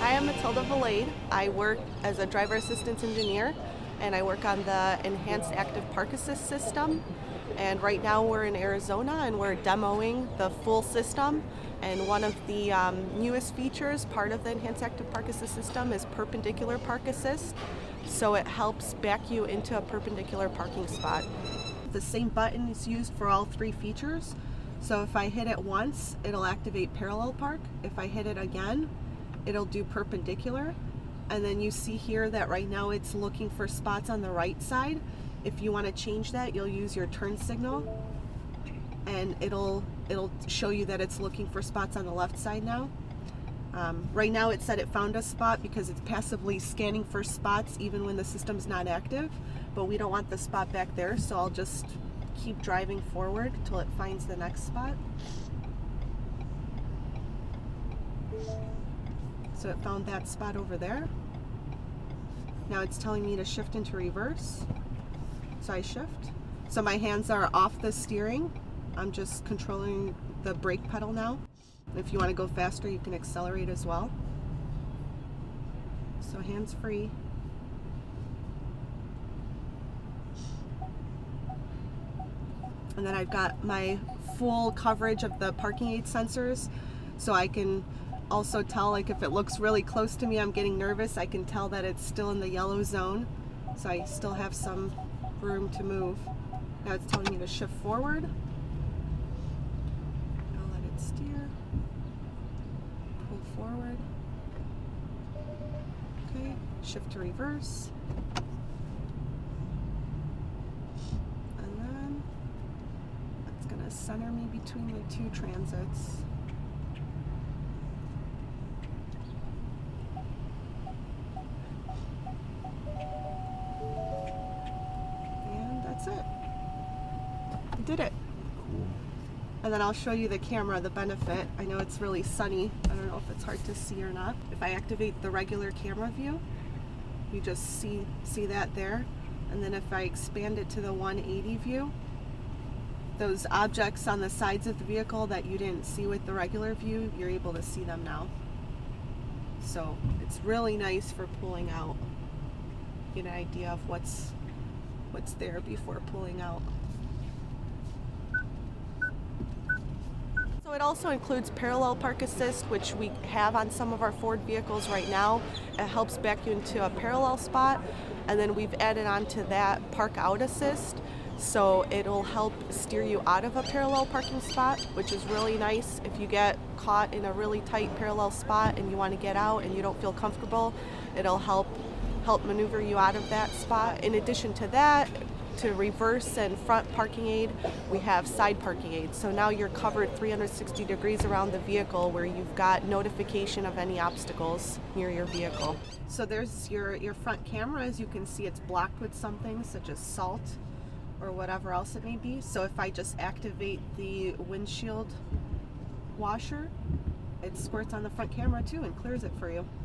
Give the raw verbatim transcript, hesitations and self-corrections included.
Hi, I'm Matilda Valade. I work as a driver assistance engineer and I work on the Enhanced Active Park Assist system. And right now we're in Arizona and we're demoing the full system. And one of the um, newest features, part of the Enhanced Active Park Assist system, is Perpendicular Park Assist. So it helps back you into a perpendicular parking spot. The same button is used for all three features. So if I hit it once, it'll activate parallel park. If I hit it again, it'll do perpendicular. And then you see here that right now it's looking for spots on the right side. If you want to change that, you'll use your turn signal and it'll it'll show you that it's looking for spots on the left side now. Um, right now it said it found a spot because it's passively scanning for spots even when the system's not active, but we don't want the spot back there, so I'll just keep driving forward till it finds the next spot. So it found that spot over there. Now it's telling me to shift into reverse. So I shift. So my hands are off the steering. I'm just controlling the brake pedal now. If you want to go faster, you can accelerate as well. So hands free. And then I've got my full coverage of the parking aid sensors, so I can also tell, like, if it looks really close to me, I'm getting nervous, I can tell that it's still in the yellow zone, so I still have some room to move. Now it's telling me to shift forward. I'll let it steer. Pull forward. Okay, shift to reverse. And then it's gonna center me between the two transits. That's it. I did it. Cool. And then I'll show you the camera, the benefit. I know it's really sunny. I don't know if it's hard to see or not. If I activate the regular camera view, you just see see that there. And then if I expand it to the one eighty view, those objects on the sides of the vehicle that you didn't see with the regular view, you're able to see them now. So it's really nice for pulling out. Get an idea of what's what's there before pulling out. So it also includes parallel park assist, which we have on some of our Ford vehicles right now. It helps back you into a parallel spot, and then we've added on to that park out assist, so it'll help steer you out of a parallel parking spot, which is really nice. If you get caught in a really tight parallel spot and you want to get out and you don't feel comfortable, it'll help help maneuver you out of that spot. In addition to that, to reverse and front parking aid, we have side parking aid. So now you're covered three hundred sixty degrees around the vehicle, where you've got notification of any obstacles near your vehicle. So there's your, your front camera. As you can see, it's blocked with something such as salt or whatever else it may be. So if I just activate the windshield washer, it squirts on the front camera too and clears it for you.